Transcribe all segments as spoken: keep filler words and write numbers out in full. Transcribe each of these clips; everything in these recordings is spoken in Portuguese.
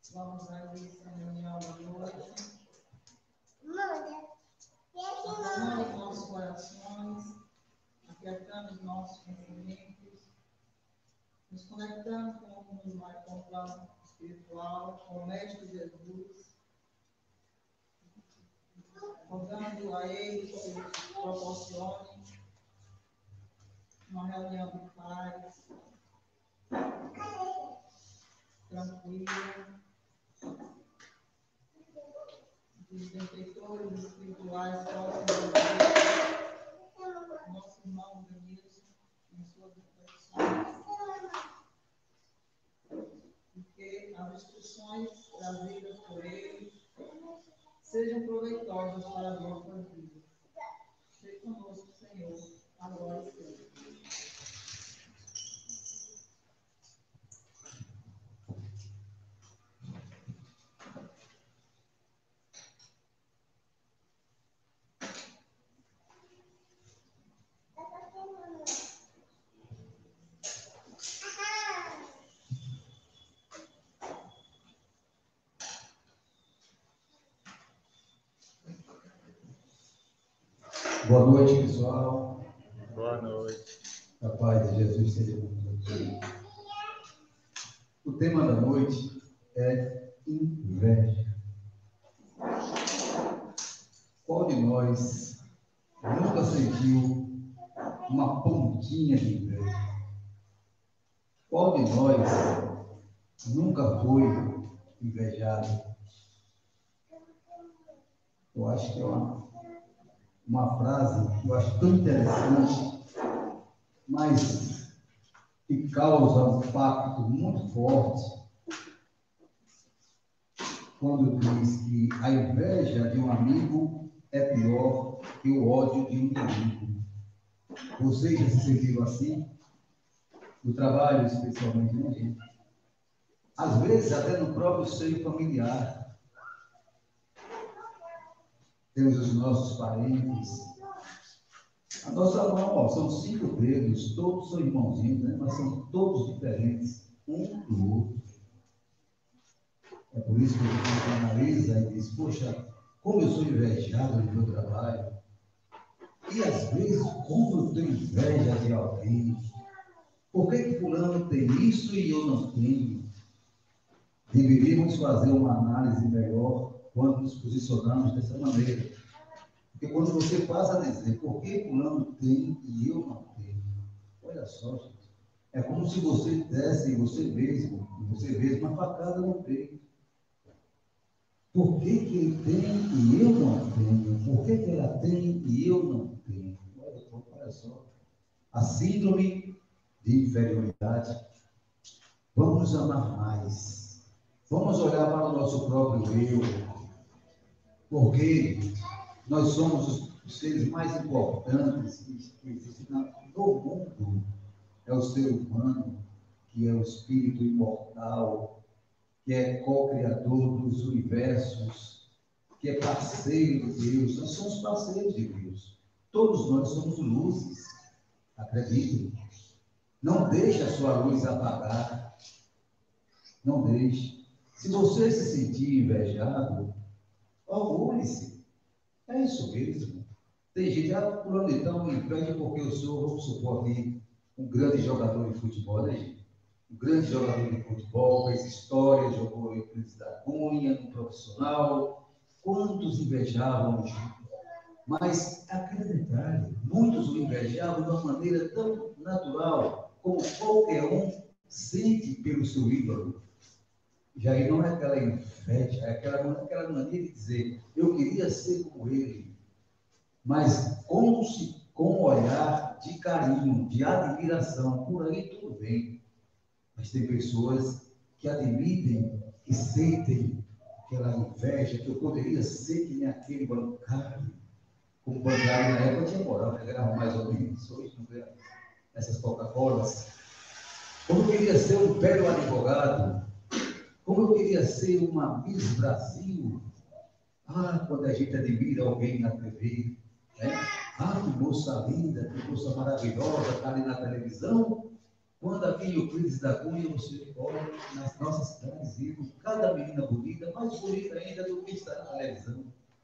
Vamos abrir essa reunião da noite. Acalmando os nossos corações, aquietando os nossos pensamentos, nos conectando com o mundo mais com o plano espiritual, com o Mestre Jesus, rogando a Ele que nos proporcione uma reunião de paz, tranquila, dos benfeitores espirituais próximos a nosso irmão Denilson, em suas reflexões, e que as instruções trazidas por ele sejam proveitosas para as nossas vidas. Seja conosco, Senhor, agora e sempre. Boa noite, pessoal. Boa noite. A paz de Jesus seja com todos. O tema da noite é inveja. Qual de nós nunca sentiu uma pontinha de inveja? Qual de nós nunca foi invejado? Eu acho que é uma Uma frase que eu acho tão interessante, mas que causa um impacto muito forte, quando diz que a inveja de um amigo é pior que o ódio de um inimigo. Vocês já se sentiram assim? No trabalho, especialmente, né, gente? Às vezes, até no próprio seio familiar. Temos os nossos parentes. A nossa mão, ó, são cinco dedos, todos são irmãozinhos, né? Mas são todos diferentes, um do outro. É por isso que a gente analisa e diz, poxa, como eu sou invejado no meu trabalho. E às vezes, como eu tenho inveja de alguém. Por que que fulano tem isso e eu não tenho? Deveríamos fazer uma análise melhor quando nos posicionamos dessa maneira. Porque quando você passa a dizer, por que fulano tem e eu não tenho? Olha só, gente. É como se você desse você mesmo, você mesmo, uma facada no peito. Por que que ele tem e eu não tenho? Por que que ela tem e eu não tenho? Olha, olha só. A síndrome de inferioridade. Vamos amar mais. Vamos olhar para o nosso próprio eu. Porque nós somos os seres mais importantes que existem no mundo. É o ser humano, que é o espírito imortal, que é co-criador dos universos, que é parceiro de Deus. Nós somos parceiros de Deus. Todos nós somos luzes. Acreditem. Não deixe a sua luz apagar. Não deixe. Se você se sentir invejado, orgulhe-se. É isso mesmo. Tem gente, ah, fulano então me inveja porque eu sou, vamos supor aqui, um grande jogador de futebol, né, gente? Um grande jogador de futebol, fez história, jogou em Cris da Cunha, no profissional. Quantos invejavam o Chico? Mas, acreditar, muitos o invejavam de uma maneira tão natural, como qualquer um sente pelo seu ídolo. Já aí não é aquela inveja, é aquela, aquela mania de dizer, eu queria ser como ele. Mas com, com um olhar de carinho, de admiração, por aí tudo bem. Mas tem pessoas que admitem, que sentem aquela inveja, que eu poderia ser que nem aquele bancário. Como bancário na época tinha moral, né? Ganhava mais ou menos, hoje não ganha essas Coca-Colas. Como eu queria ser um belo advogado, como eu queria ser uma Miss Brasil. Ah, quando a gente admira alguém na T V, né? Ah, que moça linda, que moça maravilhosa, está ali na televisão. Quando aqui em Euclides da Cunha, você olha nas nossas cidades, vimos cada menina bonita, mais bonita ainda do que está na televisão.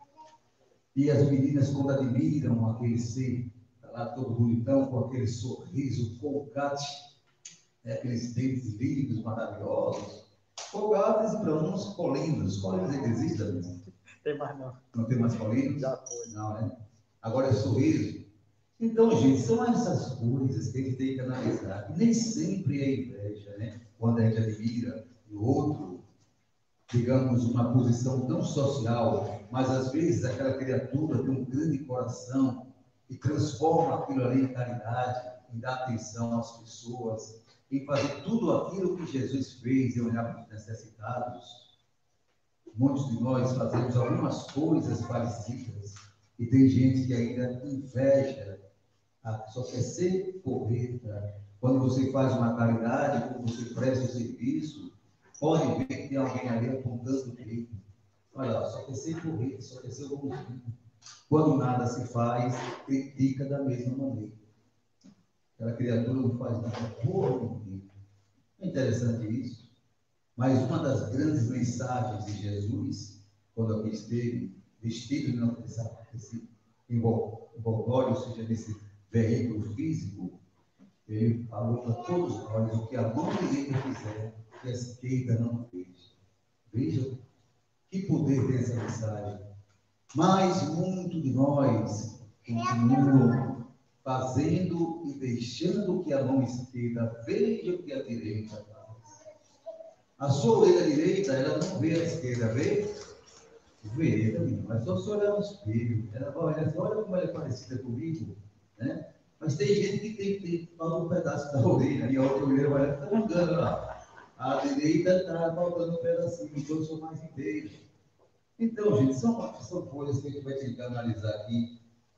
E as meninas, quando admiram aquele ser, está lá todo bonitão, com aquele sorriso, colgate, né, aqueles dentes lírios maravilhosos, colgates e para uns colinos. Colinos ainda existem, não? Tem mais não. Não tem mais colinos? Já foi. Não, né? Agora é sorriso. Então, gente, são essas coisas que a gente tem que analisar. E nem sempre é inveja, né? Quando a gente admira o outro, digamos, uma posição não social, mas às vezes aquela criatura tem um grande coração e transforma aquilo ali em caridade, em dar atenção às pessoas, em fazer tudo aquilo que Jesus fez, em olhar para os necessitados. Muitos de nós fazemos algumas coisas parecidas e tem gente que ainda inveja, só quer ser porreta. Quando você faz uma caridade, quando você presta o serviço, pode ver que tem alguém ali apontando o dedo. Olha, só quer ser porreta, só quer ser bonzinho. Quando nada se faz, critica da mesma maneira. Aquela criatura não faz nada por ninguém. É interessante isso. Mas uma das grandes mensagens de Jesus, quando aqui esteve, vestido não desse envoltório, ou seja, desse veículo físico, ele falou para todos nós: o que a mão direita fizer, que a esquerda não fez. Veja que poder tem essa mensagem. Mas muito de nós continuam fazendo e deixando que a mão esquerda veja o que a direita faz. A sua orelha direita, ela não vê a esquerda, vê? Vê, também. Mas só se olhar no espelho, ela vai olhar assim: olha como ela é parecida comigo, né? Mas tem gente que tem que ter um pedaço da orelha, e a outra orelha vai olhar, está mudando lá. A direita está faltando um pedacinho, então eu sou mais inteiro. Então, gente, são, são coisas que a gente vai ter que analisar aqui.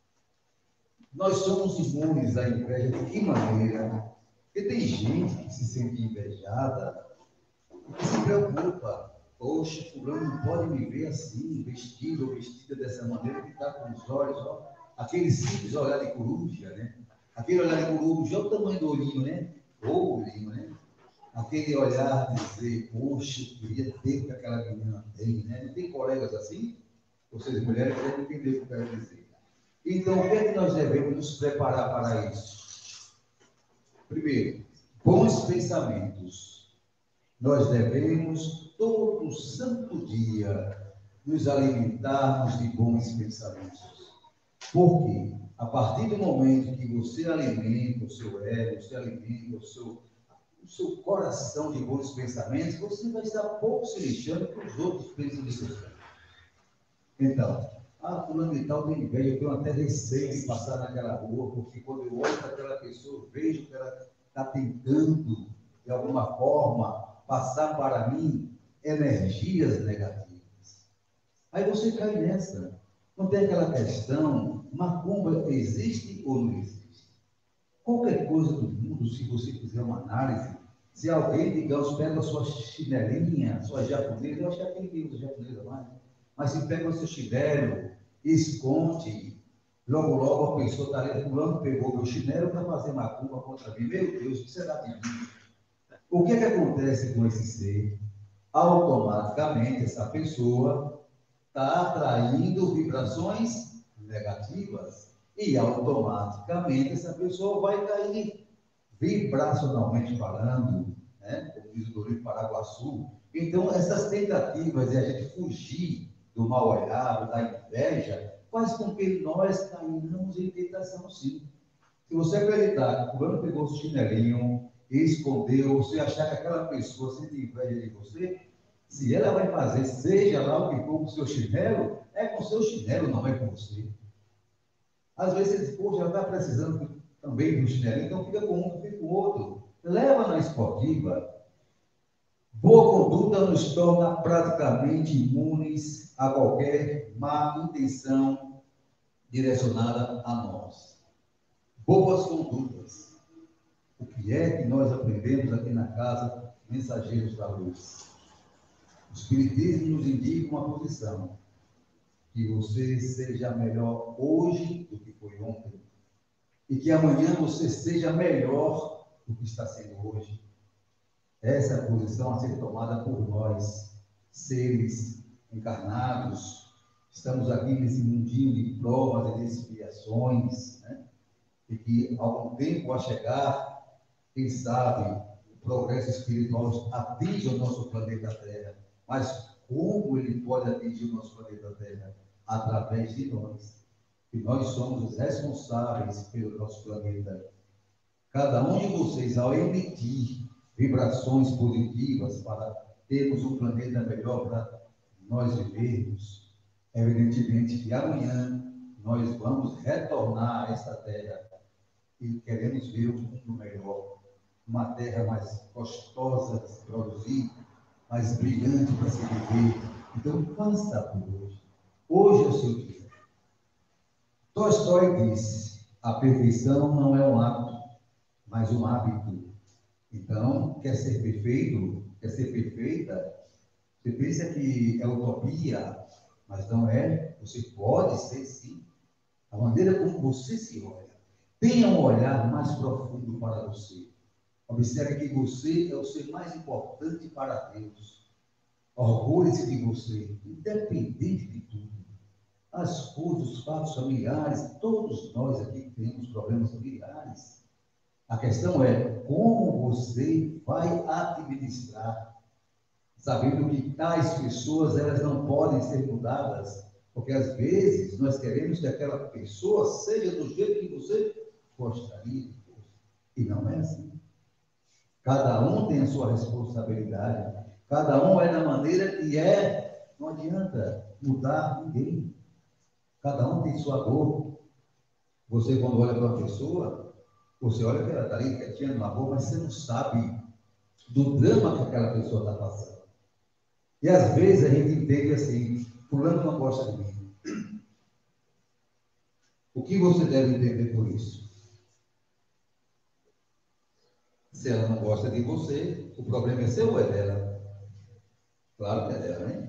Nós somos imunes à inveja de que maneira? Porque tem gente que se sente invejada, que se preocupa. Poxa, fulano não pode me ver assim, vestido ou vestida dessa maneira, que está com os olhos, ó, aquele simples olhar de coruja, né? Aquele olhar de coruja, olha o tamanho do olhinho, né? O olhinho, né? Aquele olhar de dizer: poxa, eu queria ter o que aquela menina tem, né? Não tem colegas assim? Vocês mulheres devem entender o que eu quero dizer. Então, o que é que nós devemos nos preparar para isso? Primeiro, bons pensamentos. Nós devemos, todo santo dia, nos alimentarmos de bons pensamentos. Por quê? A partir do momento que você alimenta o seu ego, você alimenta o seu, o seu coração de bons pensamentos, você vai estar pouco se lixando que os outros pensam de você. Então, ah, fulano de tal tem inveja, eu tenho até receio de passar naquela rua, porque quando eu olho para aquela pessoa, eu vejo que ela está tentando, de alguma forma, passar para mim energias negativas. Aí você cai nessa. Não tem aquela questão: macumba existe ou não existe? Qualquer coisa do mundo, se você fizer uma análise, se alguém, digamos, pega a sua chinelinha, sua japonesa, eu acho que é aquele que usa japonesa mais, mas se pega o seu chinelo, esconde, logo logo a pessoa está ali: fulano pegou meu chinelo para fazer macumba contra mim. Meu Deus, o que será de mim? O que é que acontece com esse ser? Automaticamente essa pessoa está atraindo vibrações negativas e automaticamente essa pessoa vai cair, vibracionalmente falando, né? Como diz o Doutor Paraguaçu. Então, essas tentativas de a gente fugir do mal olhado, da inveja, faz com que nós caímos em tentação, sim. Se você acreditar que o fulano pegou o chinelinho e escondeu, você achar que aquela pessoa sente inveja de você, se ela vai fazer, seja lá o que for com o seu chinelo, é com o seu chinelo, não é com você. Às vezes você diz: poxa, ela está precisando também do chinelinho, então fica com um, fica com o outro. Leva na esportiva. Boa conduta nos torna praticamente imunes a qualquer má intenção direcionada a nós. Boas condutas. O que é que nós aprendemos aqui na casa Mensageiros da Luz? O Espiritismo nos indica uma posição: que você seja melhor hoje do que foi ontem, e que amanhã você seja melhor do que está sendo hoje. Essa é a posição a ser tomada por nós, seres encarnados. Estamos aqui nesse mundinho de provas e de expiações, né? E que, algum tempo a chegar, quem sabe, o progresso espiritual atinge o nosso planeta Terra. Mas como ele pode atingir o nosso planeta Terra? Através de nós. E nós somos os responsáveis pelo nosso planeta. Cada um de vocês, ao emitir vibrações positivas para termos um planeta melhor para nós vivermos, evidentemente que amanhã nós vamos retornar a esta terra e queremos ver um mundo melhor, uma terra mais gostosa de se produzir, mais brilhante para se viver. Então, faça por hoje. Hoje é o seu dia. Tolstói disse: a perfeição não é um ato, mas um hábito. Então, quer ser perfeito, quer ser perfeita, você pensa que é utopia, mas não é. Você pode ser, sim. A maneira como você se olha. Tenha um olhar mais profundo para você. Observe que você é o ser mais importante para Deus. Orgulhe-se de você, independente de tudo. As coisas, os fatos familiares, todos nós aqui temos problemas familiares. A questão é como você vai administrar, sabendo que tais pessoas elas não podem ser mudadas, porque às vezes nós queremos que aquela pessoa seja do jeito que você gostaria, e não é assim. Cada um tem a sua responsabilidade, cada um é da maneira que é, não adianta mudar ninguém, cada um tem sua dor. Você, quando olha para uma pessoa, você olha que ela está ali quietinha no amor, mas você não sabe do drama que aquela pessoa está passando. E às vezes a gente entende assim: fulano não gosta de mim. O que você deve entender por isso? Se ela não gosta de você, o problema é seu ou é dela? Claro que é dela, né?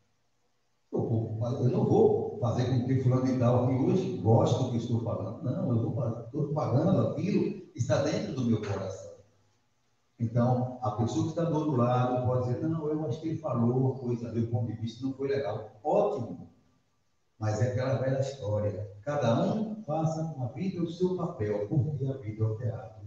Eu, eu não vou fazer com que fulano de tal aqui hoje goste do que estou falando. Não, eu vou fazer, estou falando aquilo que está dentro do meu coração. Então, a pessoa que está do outro lado pode dizer: não, eu acho que ele falou uma coisa, do meu ponto de vista, não foi legal. Ótimo! Mas é aquela velha história. Cada um faça a vida o seu papel, porque a vida é o teatro.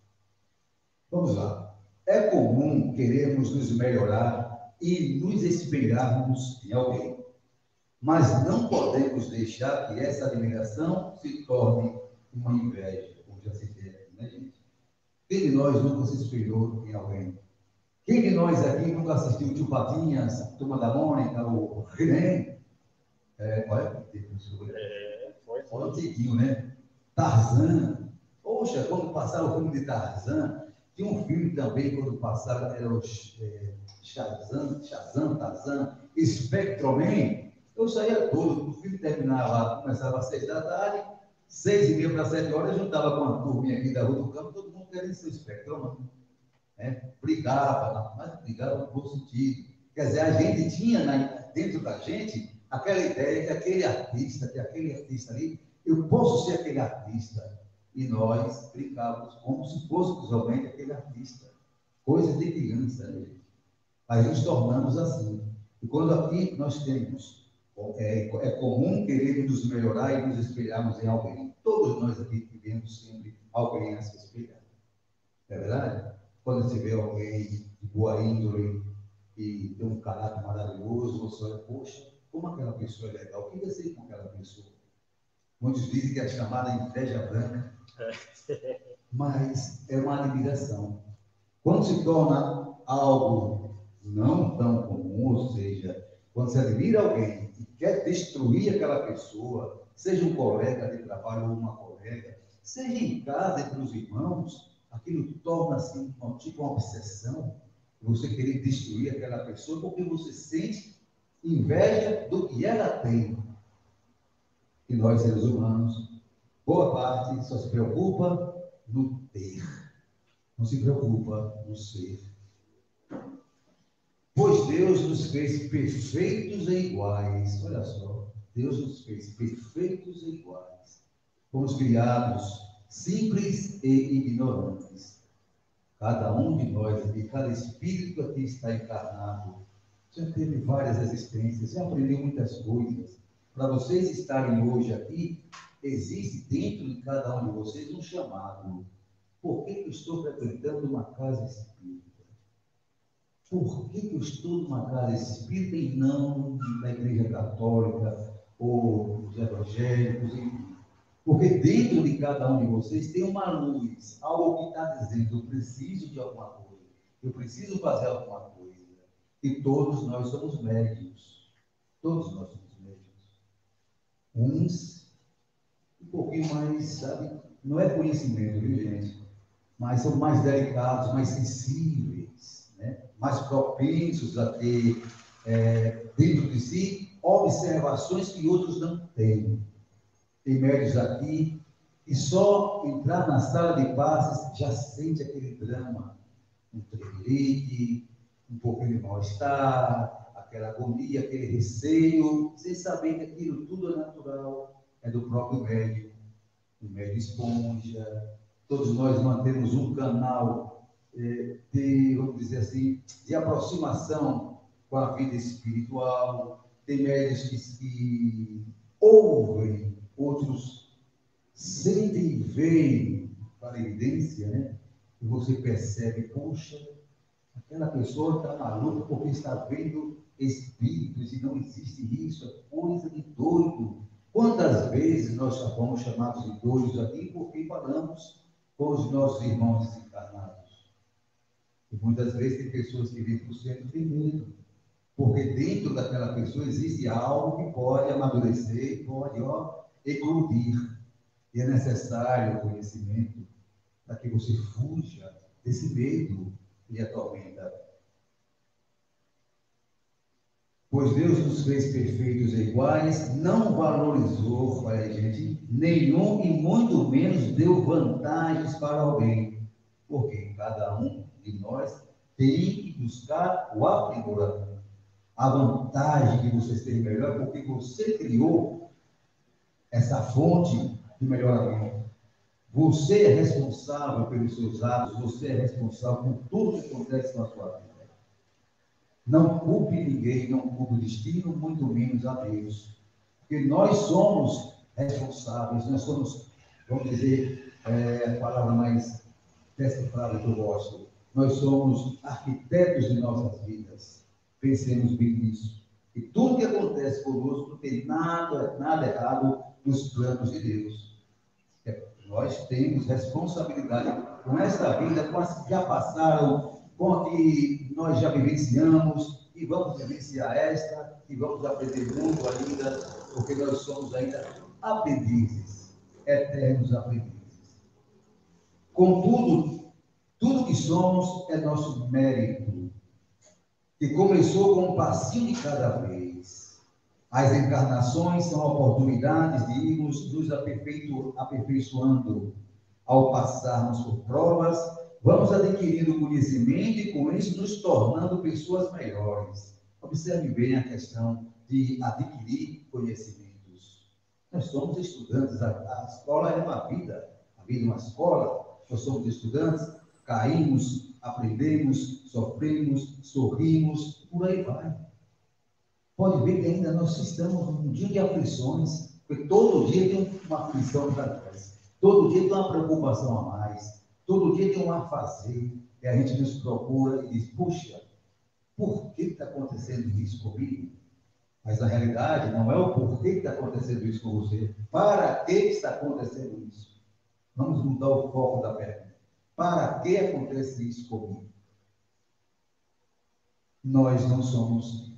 Vamos lá. É comum querermos nos melhorar e nos espelharmos em alguém. Mas não podemos deixar que essa admiração se torne uma inveja, como já citei aqui, né, gente? Quem de nós nunca se espelhou em alguém? Quem de nós aqui nunca assistiu o Tio Patinhas, Turma da Mônica, o He-Man? É, olha que professor. É, foi. Olha o antiguinho, né? Tarzan. Poxa, quando passaram o filme de Tarzan, tinha um filme também, quando passaram, era o é, Shazam, Shazam, Tarzan, Spectroman. Eu saía todo, o filme terminava, começava às seis da tarde, seis e meia para sete horas, eu juntava com uma turminha aqui da Rua do Campo, todo mundo querendo ser Spectroman. Né? Brigava, mas brigava no bom sentido. Quer dizer, a gente tinha na, dentro da gente aquela ideia que aquele artista, que aquele artista ali, eu posso ser aquele artista. E nós brincávamos como se fôssemos realmente aquele artista. Coisas de criança, né, gente? Mas nos tornamos assim. E quando aqui nós temos, é, é comum querer nos melhorar e nos espelharmos em alguém. Todos nós aqui tivemos sempre alguém a se espelhar. Não é verdade? Quando você vê alguém de boa índole e tem um caráter maravilhoso, você olha: poxa, como aquela pessoa é legal, o que eu sei com aquela pessoa? Muitos dizem que é chamada inveja branca, mas é uma admiração. Quando se torna algo não tão comum, ou seja, quando se admira alguém e quer destruir aquela pessoa, seja um colega de trabalho ou uma colega, seja em casa entre os irmãos, aquilo torna-se um tipo uma obsessão, você querer destruir aquela pessoa porque você sente inveja do que ela tem. E nós, seres humanos, boa parte só se preocupa no ter, não se preocupa no ser. Pois Deus nos fez perfeitos e iguais. Olha só, Deus nos fez perfeitos e iguais. Fomos criados simples e ignorantes. Cada um de nós, e cada espírito aqui está encarnado, já teve várias existências, já aprendeu muitas coisas. Para vocês estarem hoje aqui, existe dentro de cada um de vocês um chamado. Por que eu estou frequentando uma casa espírita? Por que eu estou numa casa espírita e não na igreja católica ou dos evangélicos? Enfim? Porque dentro de cada um de vocês tem uma luz, algo que está dizendo, eu preciso de alguma coisa, eu preciso fazer alguma coisa. E todos nós somos médios. Todos nós somos médios. Uns um pouquinho mais, sabe, não é conhecimento, viu, gente? Mas são mais delicados, mais sensíveis, né? Mais propensos a ter é, dentro de si observações que outros não têm. Tem médios aqui que só entrar na sala de passes já sente aquele drama, um tremelique, um pouquinho de mal-estar, aquela agonia, aquele receio, sem saber que aquilo tudo é natural, é do próprio médium, um médium esponja. Todos nós mantemos um canal é, de, vamos dizer assim, de aproximação com a vida espiritual. Tem médios que, que ouvem, outros sentem e veem para evidência, né? E você percebe, poxa, aquela pessoa está maluca porque está vendo espíritos e não existe isso, é coisa de doido. Quantas vezes nós já fomos chamados de doidos aqui porque falamos com os nossos irmãos desencarnados? E muitas vezes tem pessoas que vêm para o centro de medo, porque dentro daquela pessoa existe algo que pode amadurecer, pode ó, eclodir. E é necessário o conhecimento para que você fuja desse medo que lhe atormenta. Pois Deus nos fez perfeitos e iguais, não valorizou para a gente nenhum e muito menos deu vantagens para alguém, porque cada um de nós tem que buscar o aprimoramento. A vantagem de vocês terem melhor é porque você criou essa fonte de melhoramento. Você é responsável pelos seus atos, você é responsável por tudo que acontece na sua vida. Não culpe ninguém, não culpe o destino, muito menos a Deus. Porque nós somos responsáveis, nós somos, vamos dizer, é, a palavra mais decifrável que eu gosto, nós somos arquitetos de nossas vidas. Pensemos bem nisso. E tudo que acontece conosco não tem nada, nada errado nos planos de Deus. É, nós temos responsabilidade com essa vida, com as que já passaram, com a que nós já vivenciamos, e vamos vivenciar esta, e vamos aprender muito ainda, porque nós somos ainda aprendizes, eternos aprendizes. Contudo, tudo que somos é nosso mérito, que começou com um passinho de cada vez. As encarnações são oportunidades de irmos nos aperfeiçoando. Ao passarmos por provas, vamos adquirindo conhecimento e com isso nos tornando pessoas melhores. Observe bem a questão de adquirir conhecimentos. Nós somos estudantes, a, a escola é uma vida, a vida é uma escola, nós somos estudantes, caímos, aprendemos, sofremos, sorrimos, por aí vai. Pode ver que ainda nós estamos num dia de aflições, porque todo dia tem uma aflição para nós, todo dia tem uma preocupação a mais, todo dia tem um a fazer, e a gente nos procura e diz, puxa, por que está acontecendo isso comigo? Mas na realidade não é o porquê que está acontecendo isso com você, para que está acontecendo isso? Vamos mudar o foco da pergunta. Para que acontece isso comigo? Nós não somos,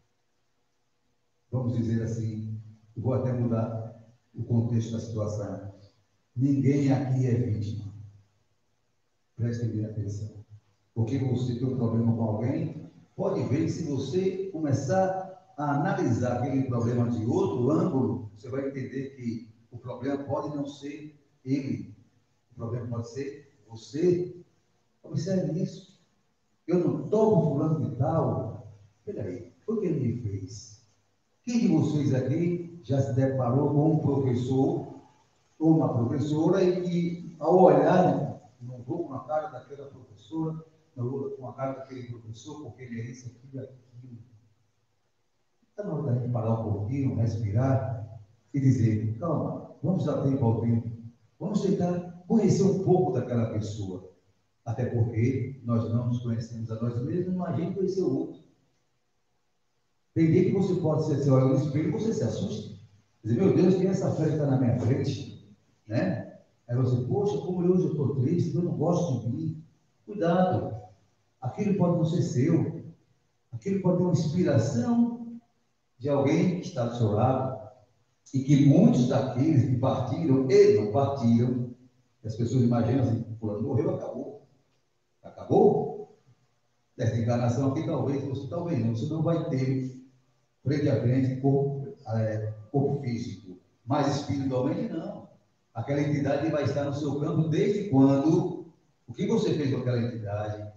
vamos dizer assim, vou até mudar o contexto da situação. Ninguém aqui é vítima. Prestem bem atenção. Porque você tem um problema com alguém, pode ver que se você começar a analisar aquele problema de outro ângulo, você vai entender que o problema pode não ser ele, o problema pode ser você. Observe isso. Eu não estou com fulano de tal. Peraí, foi o que ele me fez? Quem de vocês aqui já se deparou com um professor ou uma professora e que, ao olhar no vou com a cara daquela professora, não vou com a cara daquele professor, porque ele é isso, aquilo e aquilo. Está na hora da gente parar um pouquinho, respirar e dizer, calma, vamos dar tempo ao tempo. Vamos tentar conhecer um pouco daquela pessoa. Até porque nós não nos conhecemos a nós mesmos, imagine conhecer o outro. Tem dia que você pode ser, você olha no espelho e você se assusta. Dizer, meu Deus, quem é essa fera que está na minha frente? Né? Aí você, poxa, como hoje eu estou triste, eu não gosto de mim. Cuidado, aquilo pode não ser seu. Aquilo pode ter uma inspiração de alguém que está do seu lado. E que muitos daqueles que partiram, e não partiram, as pessoas imaginam assim, fulano morreu, acabou. Acabou? Dessa encarnação aqui, talvez, você talvez não, você não vai ter frente a frente corpo, é, corpo físico, mas espiritualmente não. Aquela entidade vai estar no seu campo desde quando, o que você fez com aquela entidade.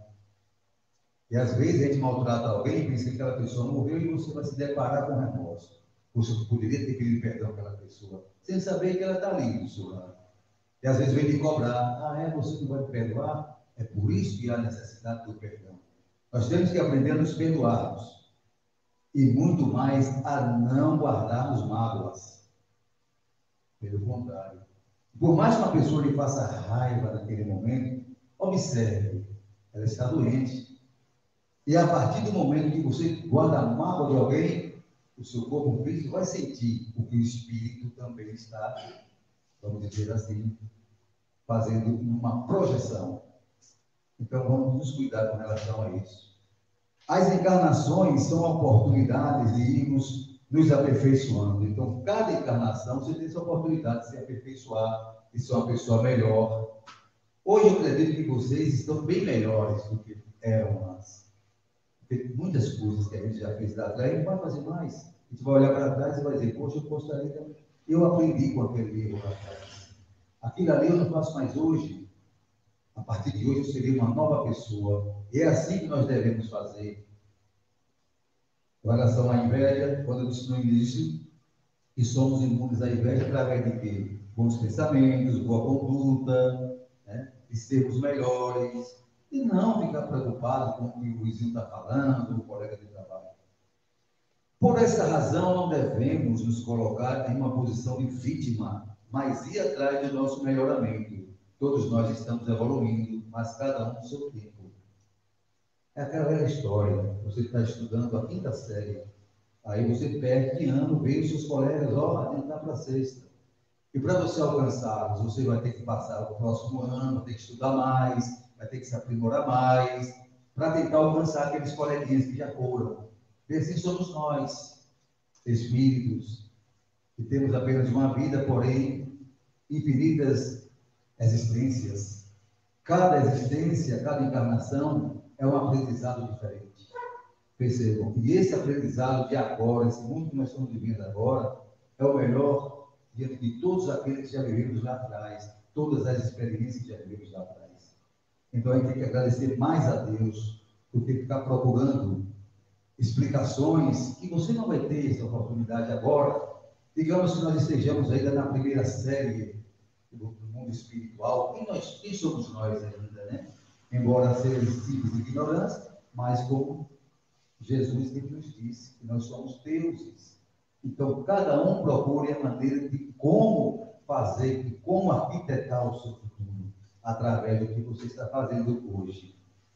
E às vezes a gente maltrata alguém, pensa que aquela pessoa morreu e você vai se deparar com remorso. Você poderia ter pedido perdão àquela pessoa, sem saber que ela está ali do seu lado. E às vezes vem me cobrar, ah, é, você não vai me perdoar? É por isso que há necessidade do perdão. Nós temos que aprender a nos perdoarmos. E muito mais a não guardarmos mágoas. Pelo contrário. Por mais que uma pessoa lhe faça raiva naquele momento, observe, ela está doente. E a partir do momento que você guarda a mágoa de alguém, o seu corpo físico vai sentir, porque o espírito também está, vamos dizer assim, fazendo uma projeção. Então vamos nos cuidar com relação a isso. As encarnações são oportunidades de irmos nos aperfeiçoando. Então, cada encarnação você tem essa oportunidade de se aperfeiçoar, de ser uma pessoa melhor. Hoje eu acredito que vocês estão bem melhores do que eram antes. Porque muitas coisas que a gente já fez lá atrás, a gente vai fazer mais. A gente vai olhar para trás e vai dizer, poxa, eu gostaria também. Eu aprendi com aquele erro lá atrás. Aquilo ali eu não faço mais hoje. A partir de hoje eu serei uma nova pessoa. E é assim que nós devemos fazer. Com relação à inveja, quando eu disse no início, que somos imunes à inveja através de quê? Bons pensamentos, boa conduta, né? De sermos melhores. E não ficar preocupado com o que o vizinho está falando, o colega de trabalho. Por essa razão, não devemos nos colocar em uma posição de vítima, mas ir atrás do nosso melhoramento. Todos nós estamos evoluindo, mas cada um no seu tempo. É aquela velha história. Você está estudando a quinta série, aí você perde de ano, vê os seus colegas, ó, adiantar para a sexta. E para você alcançá-los, você vai ter que passar o próximo ano, vai ter que estudar mais, vai ter que se aprimorar mais, para tentar alcançar aqueles coleguinhas que já foram. E assim somos nós, espíritos, que temos apenas uma vida, porém, infinitas existências. Cada existência, cada encarnação é um aprendizado diferente. Percebam que esse aprendizado de agora, esse mundo que nós estamos vivendo agora, é o melhor diante de todos aqueles que já vivemos lá atrás, todas as experiências que já vivemos lá atrás. Então a gente tem que agradecer mais a Deus do que ficar procurando explicações que você não vai ter essa oportunidade agora. Digamos que nós estejamos ainda na primeira série do mundo espiritual. Quem, nós, quem somos nós ainda, né? Embora seres simples de ignorância, mas como Jesus sempre nos disse, que nós somos deuses. Então, cada um procure a maneira de como fazer, de como arquitetar o seu futuro, através do que você está fazendo hoje.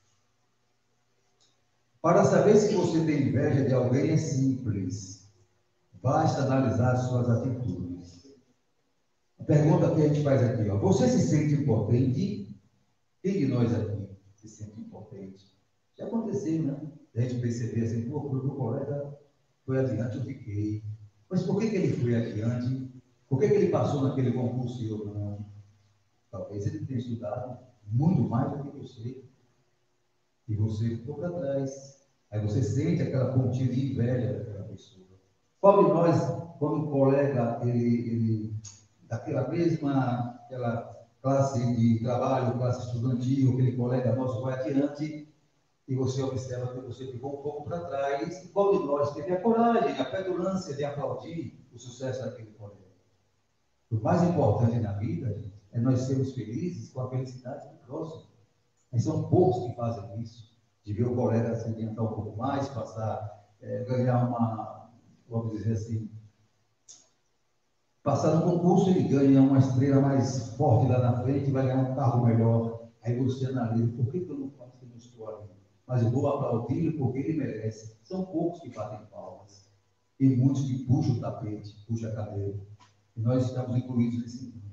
Para saber se você tem inveja de alguém é simples. Basta analisar as suas atitudes. A pergunta que a gente faz aqui, ó, você se sente impotente? Quem de nós aqui se sente impotente? Já aconteceu, né? A gente perceber assim, pô, o meu colega foi adiante, eu fiquei. Mas por que, que ele foi adiante? Por que, que ele passou naquele concurso e eu não? Talvez ele tenha estudado muito mais do que você. E você ficou para trás. Aí você sente aquela pontinha de inveja daquela pessoa. Qual de nós, quando um colega, ele, ele daquela mesma aquela classe de trabalho, classe estudantil, aquele colega nosso vai adiante, e você observa que você ficou um pouco para trás, e qual de nós teve a coragem, a petulância de aplaudir o sucesso daquele colega? O mais importante na vida, gente, é nós sermos felizes com a felicidade do próximo. Mas são poucos que fazem isso, de ver o colega se adiantar um pouco mais, passar, é, ganhar uma, vamos dizer assim, passar no concurso, ele ganha uma estrela mais forte lá na frente, vai ganhar um carro melhor. Aí você analisa, por que, que eu não faço que eu não estou ali? Mas eu vou aplaudir porque ele merece. São poucos que batem palmas. E muitos que puxam o tapete, puxam a cadeira. E nós estamos incluídos nesse mundo.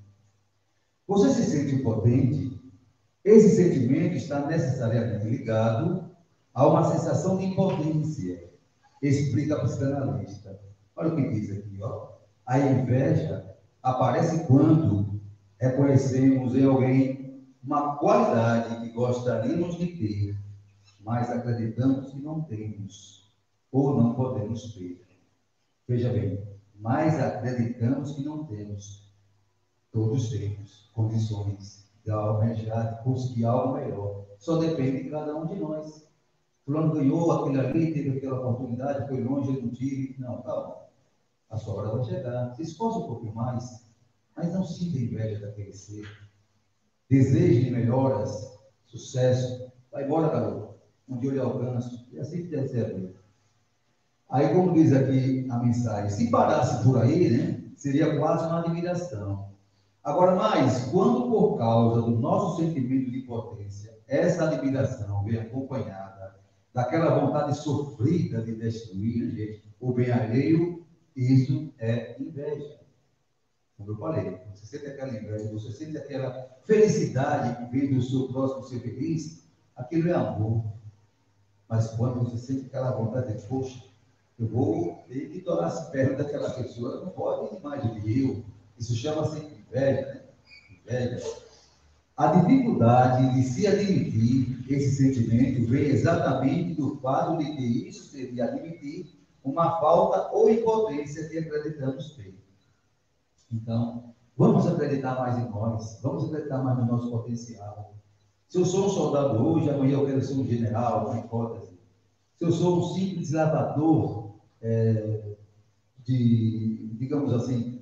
Você se sente impotente? Esse sentimento está necessariamente ligado a uma sensação de impotência. Explica a psicanalista. Olha o que diz aqui, ó. A inveja aparece quando reconhecemos em alguém uma qualidade que gostaríamos de ter, mas acreditamos que não temos ou não podemos ter. Veja bem, mas acreditamos que não temos. Todos temos condições de almejar, de conseguir algo melhor. Só depende de cada um de nós. Fulano ganhou aquele ali, teve aquela oportunidade, foi longe, ele não tive. Não, calma. A sua hora vai chegar. Se esforce um pouquinho mais, mas não sinta inveja daquele ser. Deseje melhoras, sucesso. Vai embora, garoto. Um dia eu lhe alcanço. E assim que deve ser. Aí, como diz aqui a mensagem, se parasse por aí, né, seria quase uma admiração. Agora, mas, quando por causa do nosso sentimento de potência, essa admiração vem acompanhada daquela vontade sofrida de destruir, gente, o bem alheio, isso é inveja. Como eu falei, você sente aquela inveja, você sente aquela felicidade que vem do seu próximo ser feliz, aquilo é amor. Mas quando você sente aquela vontade de, poxa, eu vou ter que tornar-se perto daquela pessoa, ela não pode ir mais do que eu. Isso chama-se inveja, né? Inveja. A dificuldade de se admitir esse sentimento vem exatamente do fato de que isso seria admitir uma falta ou impotência que acreditamos ter. Então, vamos acreditar mais em nós, vamos acreditar mais no nosso potencial. Se eu sou um soldado hoje, amanhã eu quero ser um general, uma hipótese. Se eu sou um simples lavador, é, de, digamos assim,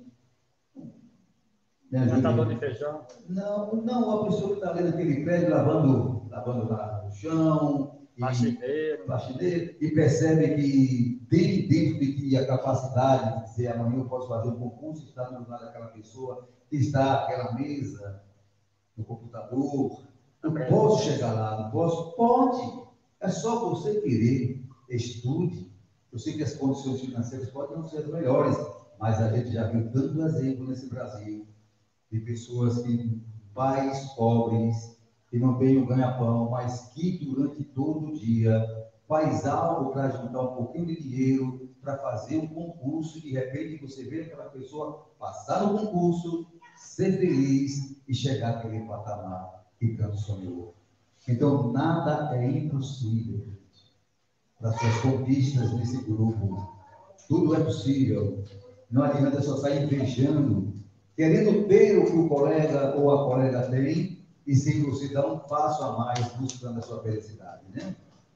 Matador de feijão? Não, não, a pessoa que está ali naquele prédio lavando, lavando lá no chão, faxineiro, faxineiro, e percebe que tem dentro de ti a capacidade de dizer amanhã eu posso fazer um concurso, está no lugar daquela pessoa, que está aquela mesa, no computador, eu posso chegar lá, não posso? Pode, é só você querer, estude. Eu sei que as condições financeiras podem não ser as melhores, mas a gente já viu tanto exemplo nesse Brasil, de pessoas que, pais pobres, que não têm o ganha-pão, mas que durante todo o dia faz algo para juntar um pouquinho de dinheiro para fazer um concurso, e de repente você vê aquela pessoa passar no concurso, ser feliz e chegar àquele patamar que tanto sonhou. Então, nada é impossível para suas conquistas nesse grupo. Tudo é possível. Não adianta só sair invejando, querendo ter o que o colega ou a colega tem, e sem você dar um passo a mais buscando a sua felicidade, né?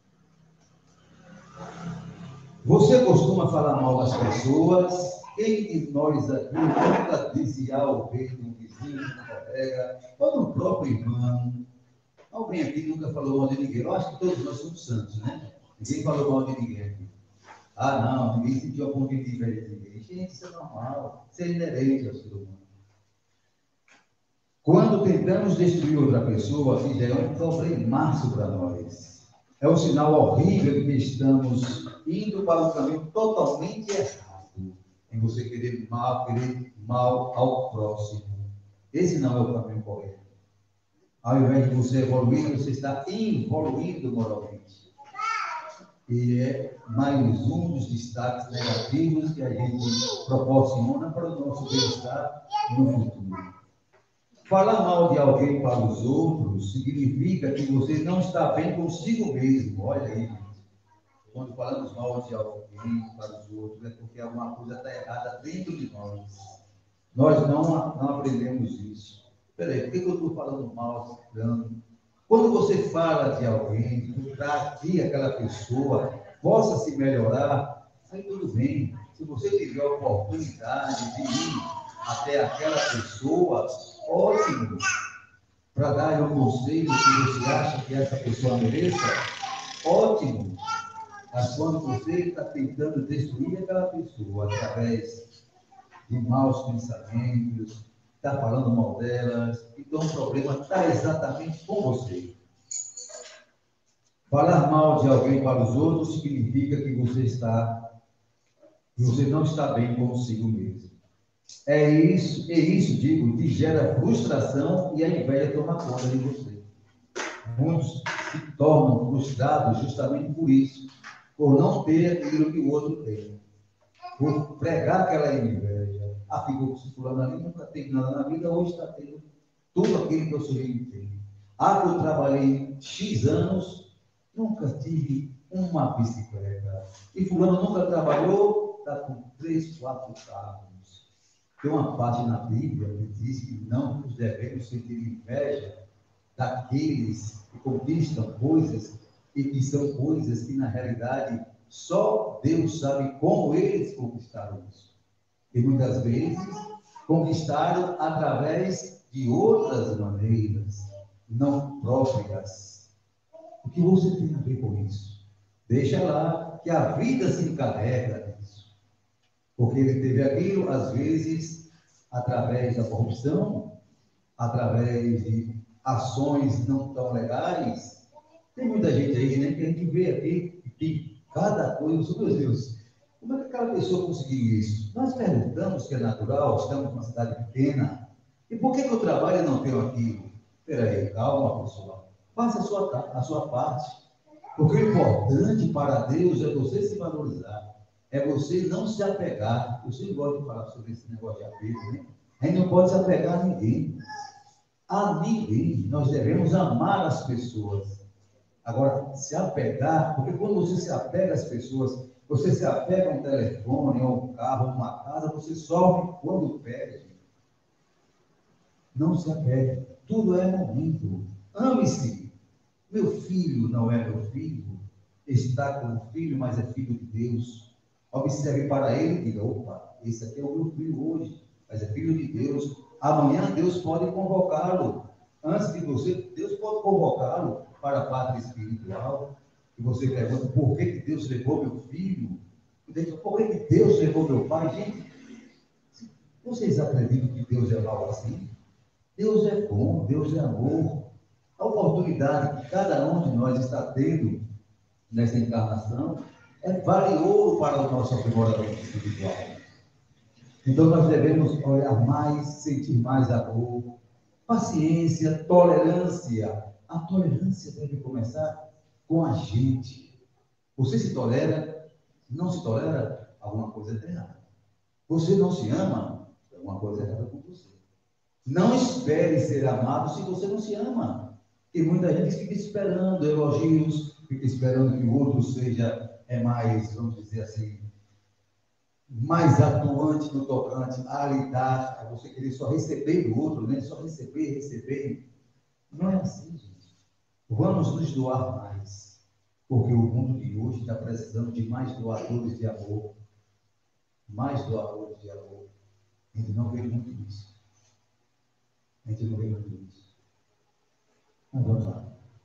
Você costuma falar mal das pessoas? Quem de nós aqui nunca disse ao ver um vizinho, um colega, ou no próprio irmão? Alguém aqui nunca falou mal de ninguém? Eu acho que todos nós somos santos, né? Ninguém falou mal de ninguém aqui. Ah, não, ninguém sentiu a pontinha de inveja de ninguém. Gente, isso é normal, isso é inerente ao ser humano. Quando tentamos destruir outra pessoa, isso é um problemaço para nós. É um sinal horrível de que estamos indo para um caminho totalmente errado. Em você querer mal, querer mal ao próximo. Esse não é o caminho correto. Ao invés de você evoluir, você está involuindo moralmente. E é mais um dos destaques negativos que a gente proporciona para o nosso bem-estar no futuro. Falar mal de alguém para os outros significa que você não está bem consigo mesmo. Olha aí, gente. Quando falamos mal de alguém para os outros, é porque alguma coisa está errada dentro de nós. Nós não, não aprendemos isso. Espera aí, por que eu estou falando mal? Quando você fala de alguém, para que aquela pessoa possa se melhorar, aí tudo bem. Se você tiver a oportunidade de ir até aquela pessoa, ótimo, para dar um conselho que você acha que essa pessoa mereça, ótimo. Mas quando você está tentando destruir aquela pessoa através de maus pensamentos, está falando mal delas, então o problema está exatamente com você. Falar mal de alguém para os outros significa que você está, que você não está bem consigo mesmo. É isso, é isso, digo, que gera frustração e a inveja toma conta de você. Muitos se tornam frustrados justamente por isso, por não ter aquilo que o outro tem, por pregar aquela inveja. Ah, ficou se fulano ali, nunca teve nada na vida, hoje está tendo tudo aquilo que eu sujeito tem. Ah, eu trabalhei X anos, nunca tive uma bicicleta. E fulano nunca trabalhou, está com três, quatro carros. Tem uma parte na Bíblia que diz que não nos devemos sentir inveja daqueles que conquistam coisas e que são coisas que, na realidade, só Deus sabe como eles conquistaram isso. E muitas vezes conquistaram através de outras maneiras, não próprias. O que você tem a ver com isso? Deixa lá que a vida se encarrega disso. Porque ele teve aquilo, às vezes, através da corrupção, através de ações não tão legais. Tem muita gente aí, né, que a gente vê aqui, que cada coisa, meu Deus, como é que aquela pessoa conseguiu isso? Nós perguntamos que é natural, estamos numa cidade pequena, e por que que eu trabalho e não tenho aquilo? Espera aí, calma, pessoal. Faça a sua, a sua parte. Porque o importante para Deus é você se valorizar, é você não se apegar. Eu sempre gosto de falar sobre esse negócio de apego, né? A gente não pode se apegar a ninguém. A ninguém. Nós devemos amar as pessoas. Agora, se apegar, porque quando você se apega às pessoas, você se apega a um telefone, a um carro, a uma casa, você sofre quando perde. Não se apegue. Tudo é momento. Ame-se. Meu filho não é meu filho. Está como filho, mas é filho de Deus. Observe para ele e diga, opa, esse aqui é o meu filho hoje, mas é filho de Deus. Amanhã Deus pode convocá-lo. Antes de você, Deus pode convocá-lo para a pátria espiritual. E você pergunta, por que, que Deus levou meu filho? Por que, que Deus levou meu pai? Gente, vocês acreditam que Deus é mau assim? Deus é bom, Deus é amor. A oportunidade que cada um de nós está tendo nessa encarnação é valioso para o nosso aprimoramento espiritual. Então nós devemos olhar mais, sentir mais amor, paciência, tolerância. A tolerância deve começar com a gente. Você se tolera, não se tolera, alguma coisa está errada. Você não se ama, alguma coisa errada com você. Não espere ser amado se você não se ama. Porque muita gente fica esperando elogios, fica esperando que o outro seja é mais, vamos dizer assim, mais atuante no tocante a lhe dar, a você querer só receber do outro, né? Só receber, receber. Não é assim, gente. Vamos nos doar mais, porque o mundo de hoje está precisando de mais doadores de amor. Mais doadores de amor. A gente não vê muito isso. A gente não vê muito isso. Mas vamos lá.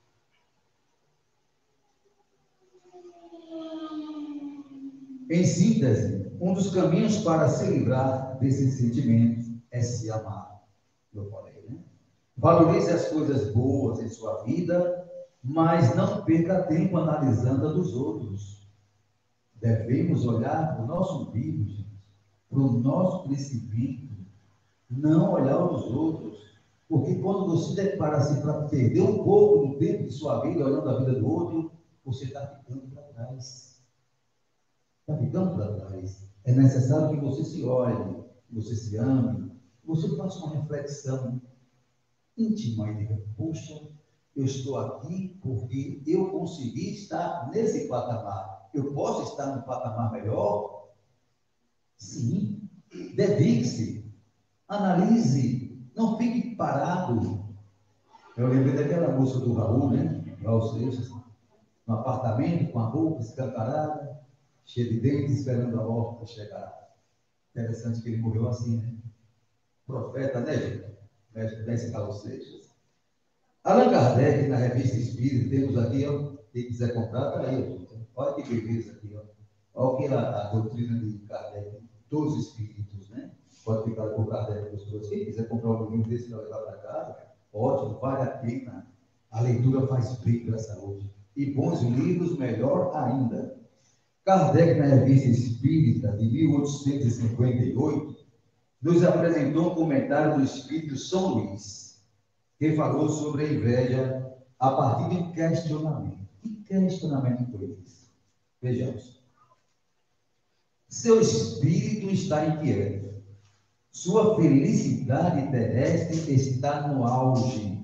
Em síntese, um dos caminhos para se livrar desse sentimento é se amar. Eu falei, né? Valorize as coisas boas em sua vida, mas não perca tempo analisando a dos outros. Devemos olhar para o nosso umbigo, gente, para o nosso crescimento, não olhar o dos outros. Porque quando você depara-se para perder um pouco do tempo de sua vida olhando a vida do outro, você está ficando para trás. Está ficando para trás. É necessário que você se olhe, que você se ame, que você faça uma reflexão íntima e diga, puxa, eu estou aqui porque eu consegui estar nesse patamar. Eu posso estar no patamar melhor? Sim. Dedique-se. Analise. Não fique parado. Eu lembrei daquela música do Raul, né? Raul Seixas, no apartamento, com a boca escancarada, cheia de dentes, esperando a morte chegar. Interessante que ele morreu assim, né? Profeta, né, gente? mestre Carlos Seixas. Allan Kardec, na Revista Espírita, temos aqui, ó, quem quiser comprar, está aí, ó. Olha que beleza aqui, ó. Olha o que é a, a doutrina de Kardec, todos os espíritos, né? Pode ficar com o Kardec gostoso. Quem quiser comprar um livro desse para levar para casa, ótimo, vale a pena. A leitura faz bem para a saúde. E bons livros, melhor ainda. Kardec, na Revista Espírita, de mil oitocentos e cinquenta e oito, nos apresentou um comentário do Espírito São Luís, que falou sobre a inveja a partir de um questionamento. Que questionamento foi esse? Vejamos. Seu espírito está inquieto. Sua felicidade terrestre está no auge.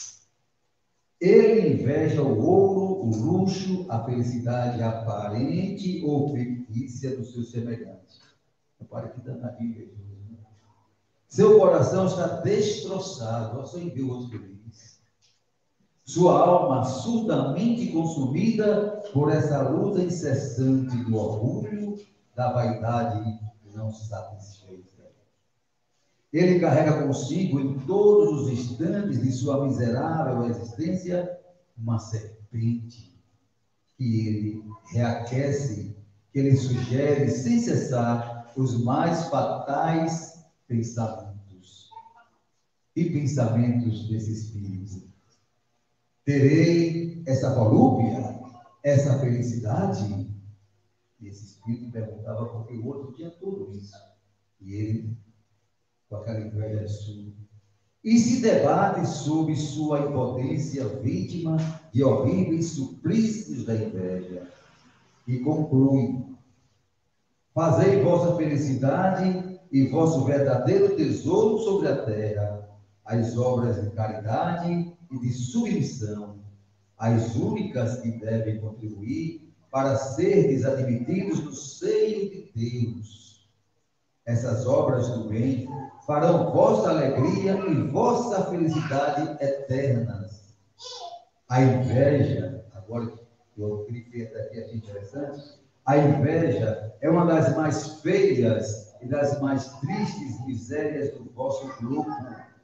Ele inveja o ouro, o luxo, a felicidade aparente ou fictícia do seu semelhante. Repare que está na Bíblia. Seu coração está destroçado, só enviou outro feliz. Sua alma surdamente consumida por essa luta incessante do orgulho, da vaidade não satisfeita. Ele carrega consigo em todos os instantes de sua miserável existência uma serpente que ele reaquece, que ele sugere sem cessar os mais fatais pensamentos. E pensamentos desse espírito? Terei essa volúpia, essa felicidade? E esse espírito perguntava porque o outro tinha tudo isso. E ele, com aquela inveja sua, e se debate sobre sua impotência, vítima de horríveis suplícios da inveja. E conclui: fazei vossa felicidade e vosso verdadeiro tesouro sobre a terra, as obras de caridade e de submissão, as únicas que devem contribuir para serdes admitidos no seio de Deus. Essas obras do bem farão vossa alegria e vossa felicidade eternas. A inveja, agora eu grifei até aqui, achei interessante, a inveja é uma das mais feias e das mais tristes misérias do vosso grupo.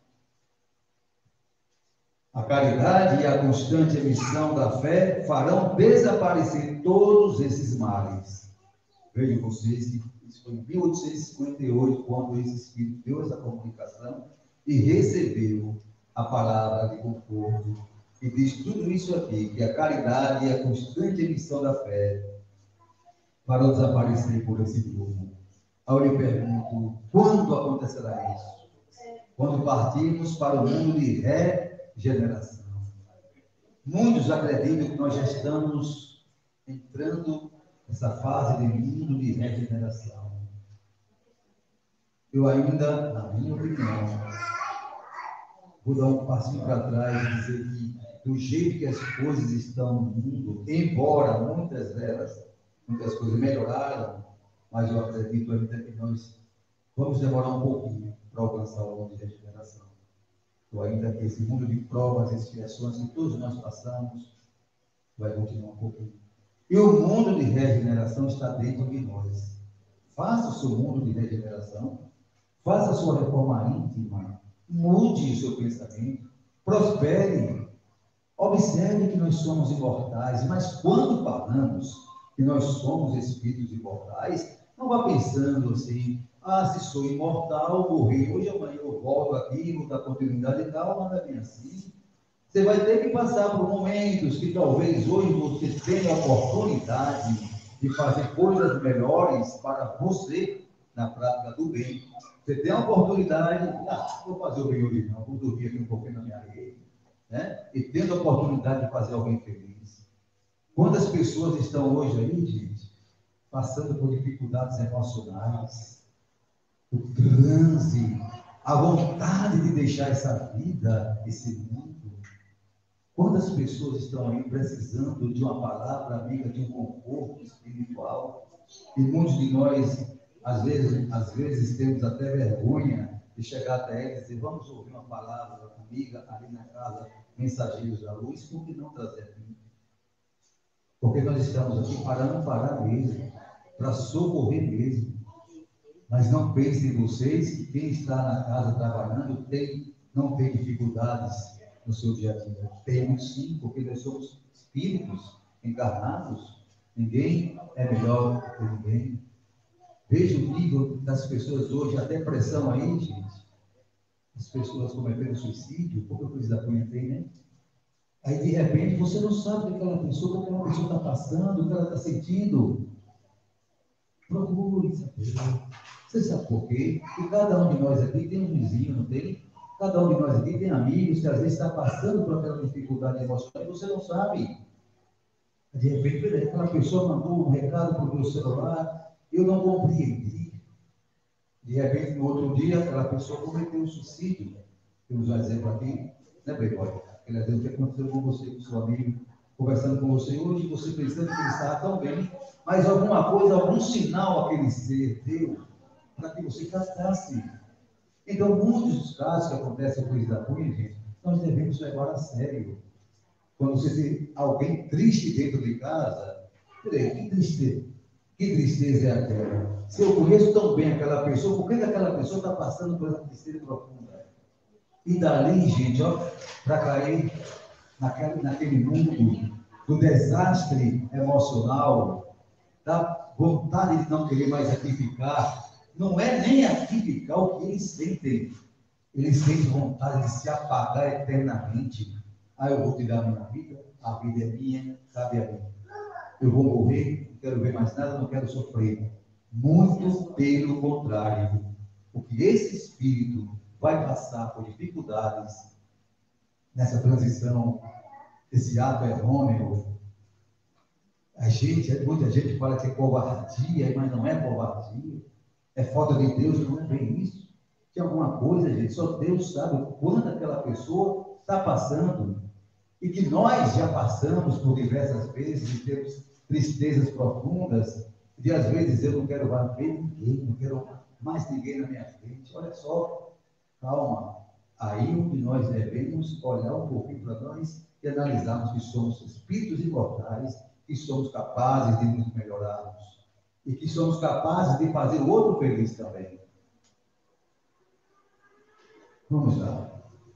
A caridade e a constante emissão da fé farão desaparecer todos esses males. Vejam vocês que isso foi em mil oitocentos e cinquenta e oito, quando esse Espírito deu essa comunicação e recebeu a palavra de conforto. E diz tudo isso aqui, que a caridade e a constante emissão da fé farão desaparecer por esse grupo. Aí eu lhe pergunto, quando acontecerá isso? Quando partirmos para o mundo de regeneração. Muitos acreditam que nós já estamos entrando nessa fase de mundo de regeneração. Eu ainda, na minha opinião, vou dar um passinho para trás e dizer que, do jeito que as coisas estão no mundo, embora muitas delas, muitas coisas melhoraram, mas eu acredito ainda que nós vamos demorar um pouquinho para alcançar o mundo de regeneração. Eu ainda que esse mundo de provas e expiações que todos nós passamos vai continuar um pouquinho. E o mundo de regeneração está dentro de nós. Faça o seu mundo de regeneração, faça a sua reforma íntima, mude o seu pensamento, prospere, observe que nós somos imortais, mas quando falamos que nós somos espíritos imortais, não vá pensando assim, ah, se sou imortal, morri hoje, amanhã eu volto aqui, vou dar continuidade e tal, não é bem assim. Você vai ter que passar por momentos que talvez hoje você tenha a oportunidade de fazer coisas melhores para você na prática do bem. Você tem a oportunidade, ah, vou fazer o bem hoje não, vou dormir aqui um pouquinho na minha rede, né? E tendo a oportunidade de fazer alguém feliz. Quantas pessoas estão hoje aí, gente, passando por dificuldades emocionais, o transe, a vontade de deixar essa vida, esse mundo. Quantas pessoas estão aí precisando de uma palavra amiga, de um conforto espiritual? E muitos de nós, às vezes, às vezes temos até vergonha de chegar até eles e dizer, vamos ouvir uma palavra amiga ali na casa, Mensageiros da Luz, por que não trazer aqui? Porque nós estamos aqui para amparar mesmo, para socorrer mesmo. Mas não pensem vocês que quem está na casa trabalhando tem não tem dificuldades no seu dia a dia? Temos sim, porque nós somos espíritos encarnados. Ninguém é melhor do que ninguém. Veja o nível das pessoas hoje, a depressão aí, gente. As pessoas cometendo suicídio, pouca coisa da punha tem, né? Aí, de repente, você não sabe o que aquela pessoa, o que aquela pessoa está passando, o que ela está sentindo. Procure saber. Você sabe por quê? Porque cada um de nós aqui tem um vizinho, não tem? Cada um de nós aqui tem amigos que às vezes está passando por aquela dificuldade emocional e você não sabe. De repente, aquela pessoa mandou um recado para o meu celular, eu não compreendi. De repente, no outro dia, aquela pessoa cometeu um suicídio. Temos um exemplo aqui, né, Playboy? Aquele exemplo que aconteceu com você, com seu amigo, conversando com você hoje, você pensando que ele estava tão bem, mas alguma coisa, algum sinal aquele ser deu para que você captasse. Então, muitos dos casos que acontecem com isso da cunha, gente, nós devemos levar a sério. Quando você tem alguém triste dentro de casa, peraí, que tristeza, que tristeza é aquela? Se eu conheço tão bem aquela pessoa, por que aquela pessoa está passando por essa tristeza profunda? E dali, gente, ó, para cair naquele, naquele mundo do desastre emocional, da vontade de não querer mais aqui ficar, não é nem aqui ficar o que eles sentem. Eles sentem vontade de se apagar eternamente. Ah, eu vou te dar a minha vida, a vida é minha, cabe a mim. Eu vou morrer, não quero ver mais nada, não quero sofrer. Muito pelo contrário, porque esse espírito vai passar por dificuldades nessa transição, esse ato errôneo. A gente, muita gente fala que é covardia, mas não é covardia. É falta de Deus, não é bem isso. Tem alguma coisa, gente, só Deus sabe quando aquela pessoa está passando. E que nós já passamos por diversas vezes e temos tristezas profundas, de às vezes eu não quero mais ver ninguém, não quero mais ninguém na minha frente. Olha só, calma. Aí onde nós devemos olhar um pouquinho para nós e analisarmos que somos espíritos imortais, que somos capazes de nos melhorarmos e que somos capazes de fazer o outro feliz também. Vamos lá.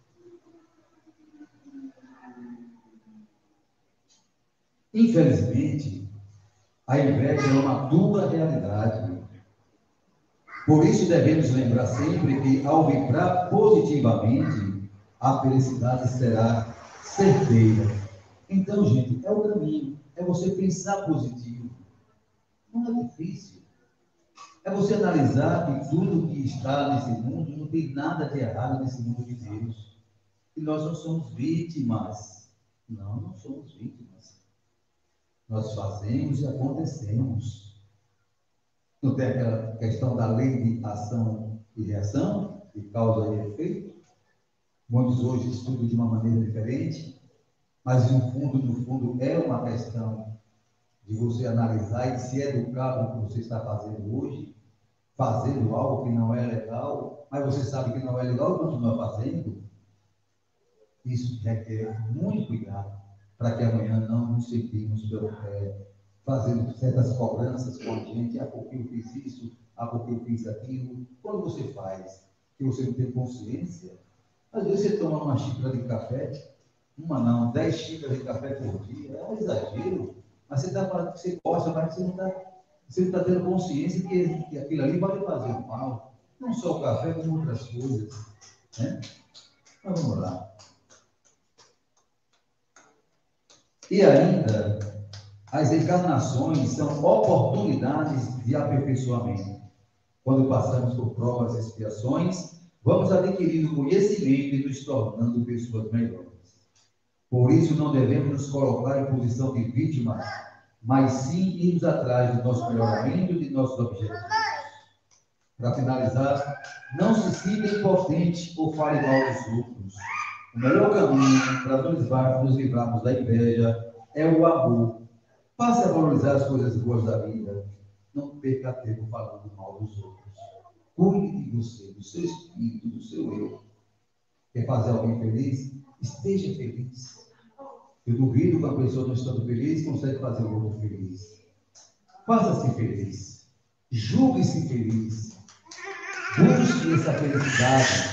Infelizmente, a inveja é uma dura realidade. Por isso devemos lembrar sempre que, ao vibrar positivamente, a felicidade será certeira. Então, gente, é o caminho. É você pensar positivo. Não é difícil. É você analisar que tudo que está nesse mundo, não tem nada de errado nesse mundo de Deus. E nós não somos vítimas. Não, não somos vítimas. Nós fazemos e acontecemos. Não tem aquela questão da lei de ação e reação, de causa e efeito? Muitos hoje estudam de uma maneira diferente, mas no fundo, no fundo, é uma questão de você analisar e se educar no que você está fazendo hoje, fazendo algo que não é legal, mas você sabe que não é legal e continua fazendo. Isso requer muito cuidado, para que amanhã não nos sentimos pelo pé, fazendo certas cobranças com a gente, ah, porque eu fiz isso, ah, porque eu fiz aquilo. Quando você faz, que você não tem consciência, às vezes você toma uma xícara de café, uma não, dez xícaras de café por dia, é um exagero, mas você está falando que você gosta, mas você não está você está tendo consciência que, que aquilo ali vai fazer mal, não só o café, como outras coisas, né? Mas vamos lá. E ainda, as encarnações são oportunidades de aperfeiçoamento. Quando passamos por provas e expiações, vamos adquirindo conhecimento e nos tornando pessoas melhores. Por isso, não devemos nos colocar em posição de vítima, mas sim irmos atrás do nosso melhoramento e de nossos objetivos. Para finalizar, não se sinta impotente ou fale mal dos outros. O melhor caminho para nos, nos livrarmos da inveja é o amor. Passe a valorizar as coisas boas da vida. Não perca tempo falando mal dos outros. Cuide de você, do seu espírito, do seu eu. Quer fazer alguém feliz? Esteja feliz. Eu duvido que uma pessoa não estando feliz consegue fazer o outro feliz. Faça-se feliz. Julgue-se feliz. Busque essa felicidade.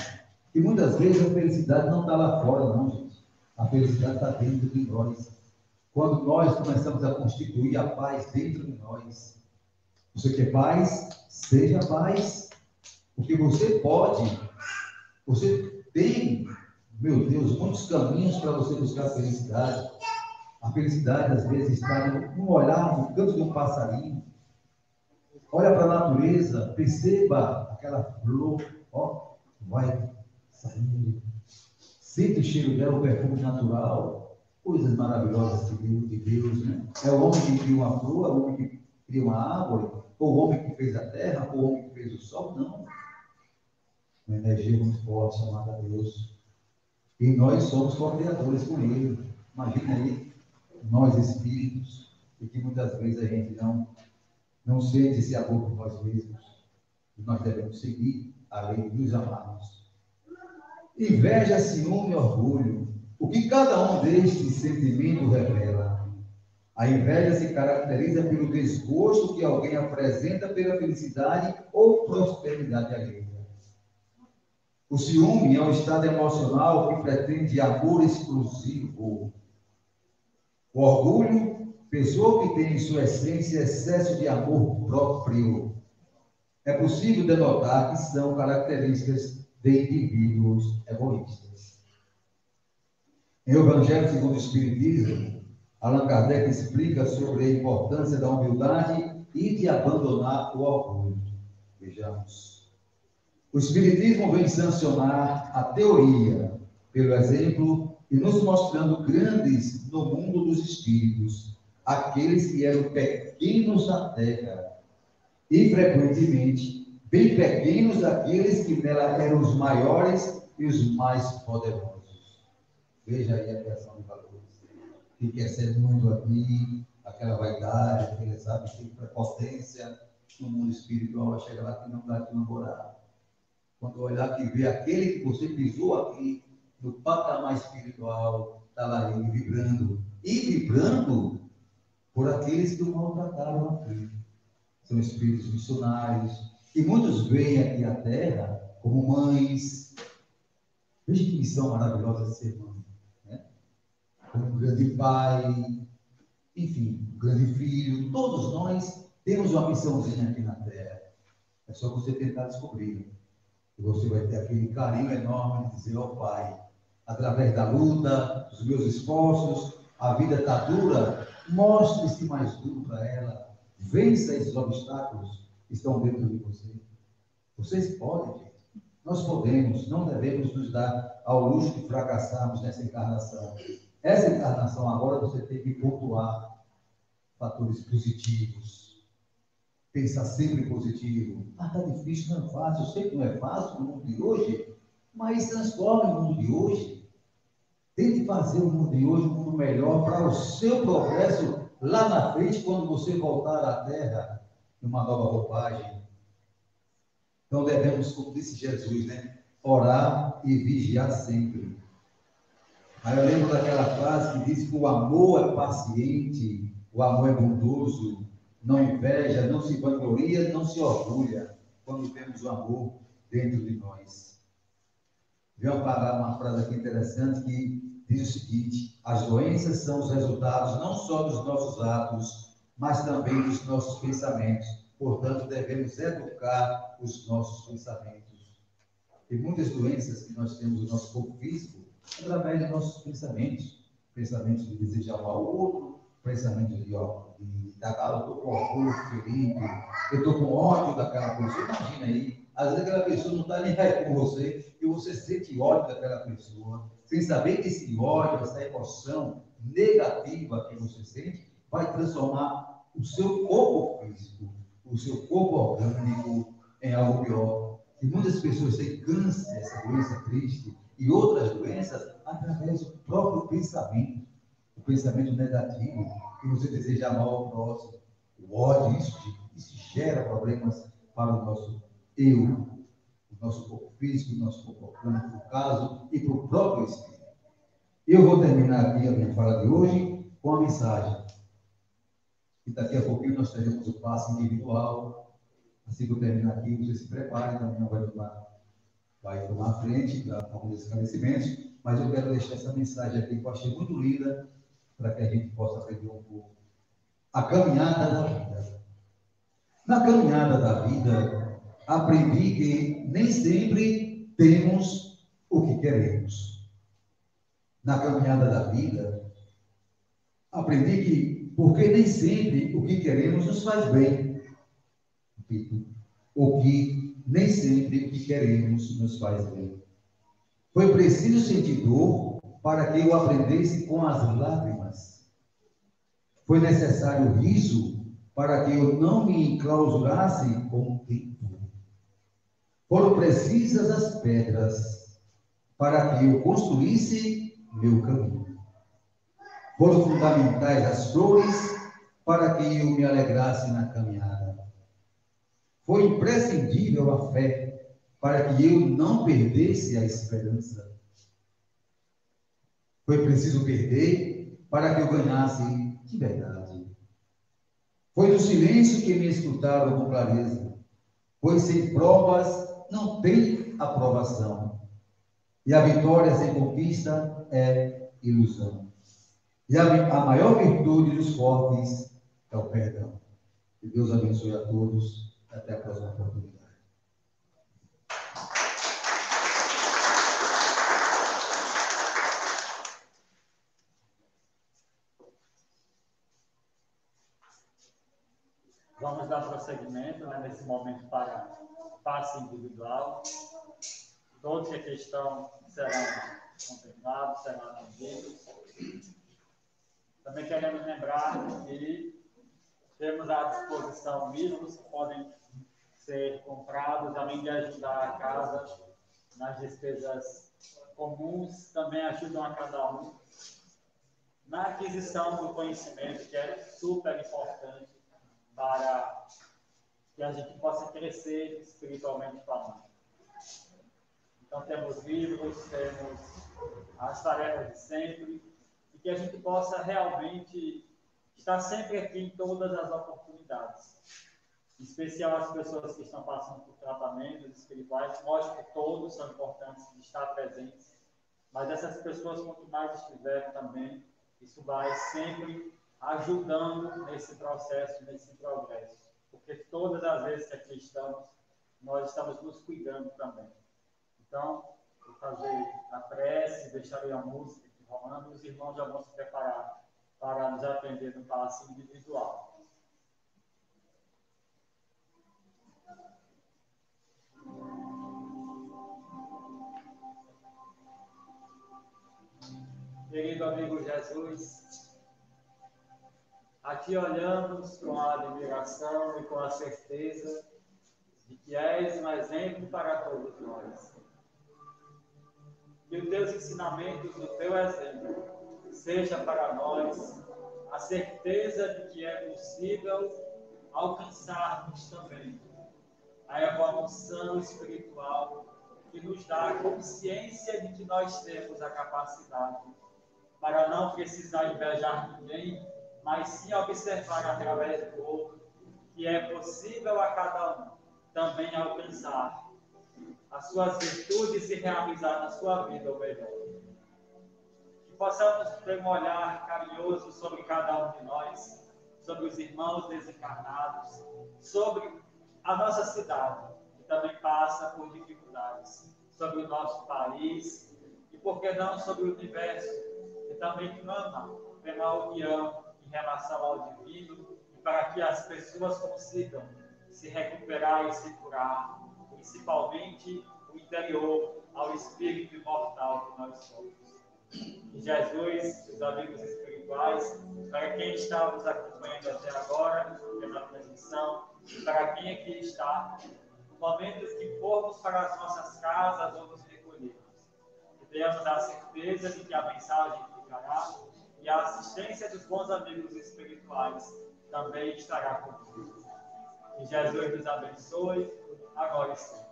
E muitas vezes a felicidade não está lá fora, não, gente. A felicidade está dentro de nós. Quando nós começamos a constituir a paz dentro de nós. Você quer paz? Seja paz. Porque você pode, você tem, meu Deus, muitos caminhos para você buscar a felicidade. A felicidade, às vezes, está no olhar, no canto de um passarinho. Olha para a natureza, perceba aquela flor, ó, vai saindo. Sente o cheiro dela, o perfume natural. Coisas maravilosas de Deus, de Deus, né? É o homem que cria uma flor, é o homem que cria uma árvore, ou o homem que fez a terra, ou o homem que fez o sol, não. Uma energia muito forte chamada Deus. E nós somos co-criadores com Ele. Imagina aí, nós espíritos, e que muitas vezes a gente não, não sente esse amor por nós mesmos. E nós devemos seguir a lei dos amarmos. Inveja, ciúme e orgulho. O que cada um destes sentimentos revela? A inveja se caracteriza pelo desgosto que alguém apresenta pela felicidade ou prosperidade alheia. O ciúme é um estado emocional que pretende amor exclusivo. O orgulho, pessoa que tem em sua essência excesso de amor próprio. É possível denotar que são características de indivíduos egoístas. Em O Evangelho segundo o Espiritismo, Allan Kardec explica sobre a importância da humildade e de abandonar o orgulho. Vejamos. O Espiritismo vem sancionar a teoria, pelo exemplo, e nos mostrando grandes no mundo dos espíritos, aqueles que eram pequenos na terra, e frequentemente, bem pequenos daqueles que nela eram os maiores e os mais poderosos. Veja aí a criação de valores. Que quer ser muito aqui, aquela vaidade, aquele, sabe, que prepotência no mundo espiritual, vai chegar lá que não dá de namorar. Quando olhar que vê aquele que você pisou aqui, no patamar espiritual, está lá ele vibrando. E vibrando por aqueles que o maltrataram aqui. São espíritos missionários. E muitos vêm aqui à Terra como mães. Veja que missão maravilhosa de ser mãe. Né? Como um grande pai, enfim, um grande filho. Todos nós temos uma missãozinha aqui na Terra. É só você tentar descobrir. E você vai ter aquele carinho enorme de dizer ao Pai, através da luta, dos meus esforços, a vida está dura, mostre-se mais duro para ela, vença esses obstáculos que estão dentro de você. Vocês podem, gente. Nós podemos, não devemos nos dar ao luxo de fracassarmos nessa encarnação. Essa encarnação agora você tem que pontuar fatores positivos. Pensar sempre positivo. Ah, está difícil, não é fácil. Eu sei que não é fácil no mundo de hoje, mas transforme o mundo de hoje. Tente fazer o mundo de hoje um mundo melhor para o seu progresso lá na frente, quando você voltar à Terra, numa nova roupagem. Então devemos, como disse Jesus, né? Orar e vigiar sempre. Aí eu lembro daquela frase que diz que o amor é paciente, o amor é bondoso, não inveja, não se vangloria, não se orgulha, quando temos o amor dentro de nós. Vi uma, uma frase aqui interessante que diz o seguinte: as doenças são os resultados não só dos nossos atos, mas também dos nossos pensamentos. Portanto, devemos educar os nossos pensamentos. Tem muitas doenças que nós temos no nosso corpo físico através dos nossos pensamentos. Pensamentos de desejar mal ao outro, pensamentos de, ó, de, de ah, eu estou com orgulho, Felipe, eu estou com ódio daquela pessoa. Imagina aí, às vezes aquela pessoa não está nem aí com você, e você sente ódio daquela pessoa, sem saber que esse ódio, essa emoção negativa que você sente, vai transformar o seu corpo físico, o seu corpo orgânico em algo pior. E muitas pessoas têm câncer, essa doença triste, e outras doenças, através do próprio pensamento. O pensamento negativo, que você deseja mal ao próximo. O ódio, isso, isso gera problemas para o nosso eu, o nosso corpo físico, o nosso corpo orgânico, no caso, e para o próprio espírito. Eu vou terminar aqui a minha fala de hoje com a mensagem. E daqui a pouquinho nós teremos o passe individual. Assim que eu terminar aqui, você se prepare, também não vai tomar vai tomar a frente para alguns esclarecimentos, mas eu quero deixar essa mensagem aqui que eu achei muito linda, para que a gente possa aprender um pouco. A caminhada da vida. Na caminhada da vida, aprendi que nem sempre temos o que queremos. Na caminhada da vida, aprendi que, porque nem sempre o que queremos nos faz bem. O que nem sempre o que queremos nos faz bem. Foi preciso sentir dor para que eu aprendesse com as lágrimas. Foi necessário riso para que eu não me enclausurasse com o tempo. Foram precisas as pedras para que eu construísse meu caminho. Foram fundamentais as flores para que eu me alegrasse na caminhada. Foi imprescindível a fé para que eu não perdesse a esperança. Foi preciso perder para que eu ganhasse de verdade. Foi do silêncio que me escutaram com clareza, pois sem provas não tem aprovação. E a vitória sem conquista é ilusão. E a, a maior virtude dos fortes é o perdão. Que Deus abençoe a todos. Até a próxima oportunidade. Vamos dar prosseguimento, né, nesse momento para passe individual. Todos que aqui estão serão contemplados, serão atendidos. Também queremos lembrar que temos à disposição livros que podem ser comprados, além de ajudar a casa nas despesas comuns, também ajudam a cada um na aquisição do conhecimento, que é super importante para que a gente possa crescer espiritualmente falando. Então, temos livros, temos as tarefas de sempre, e que a gente possa realmente estar sempre aqui em todas as oportunidades. Em especial as pessoas que estão passando por tratamentos espirituais. Mostra que todos são importantes de estar presentes, mas essas pessoas, quanto mais estiverem também, isso vai sempre ajudando nesse processo, nesse progresso. Porque todas as vezes que aqui estamos, nós estamos nos cuidando também. Então, vou fazer a prece, deixarei a música aqui rolando, e os irmãos já vão se preparar para nos atender no passe individual. Querido amigo Jesus, a Ti olhamos com a admiração e com a certeza de que és um exemplo para todos nós. Que os Teus ensinamentos, o Teu exemplo, seja para nós a certeza de que é possível alcançarmos também a evolução espiritual que nos dá a consciência de que nós temos a capacidade para não precisar invejar ninguém, mas sim observar através do outro que é possível a cada um também alcançar as suas virtudes e realizar na sua vida o melhor. Que possamos ter um olhar carinhoso sobre cada um de nós, sobre os irmãos desencarnados, sobre a nossa cidade, que também passa por dificuldades, sobre o nosso país e, por que não, sobre o universo, que também clama pela união em relação ao divino e para que as pessoas consigam se recuperar e se curar, principalmente o interior, ao espírito imortal que nós somos. E Jesus, os amigos espirituais, para quem está nos acompanhando até agora, pela transmissão, e para quem aqui está, no momento que formos para as nossas casas ou nos recolhermos, que tenhamos a certeza de que a mensagem ficará e a assistência dos bons amigos espirituais também estará conosco. Que Jesus nos abençoe, agora e sempre.